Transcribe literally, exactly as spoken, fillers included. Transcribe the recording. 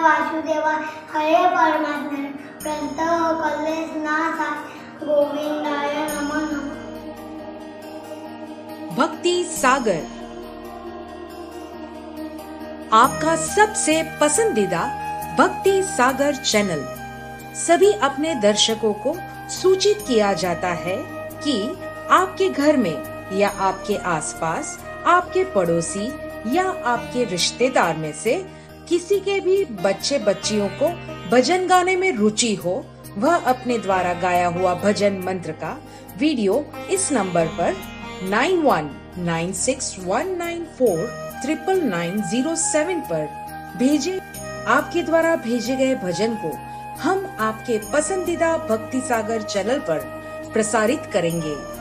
वासुदेवाय हरे परमात्मने प्रणतोऽखिलेशनाथाय गोविंदाय नमो नमः। भक्ति सागर आपका सबसे पसंदीदा भक्ति सागर चैनल। सभी अपने दर्शकों को सूचित किया जाता है कि आपके घर में या आपके आसपास आपके पड़ोसी या आपके रिश्तेदार में से किसी के भी बच्चे बच्चियों को भजन गाने में रुचि हो, वह अपने द्वारा गाया हुआ भजन मंत्र का वीडियो इस नंबर पर nine one nine six one nine four triple nine zero seven पर भेजे। आपके द्वारा भेजे गए भजन को हम आपके पसंदीदा भक्ति सागर चैनल पर प्रसारित करेंगे।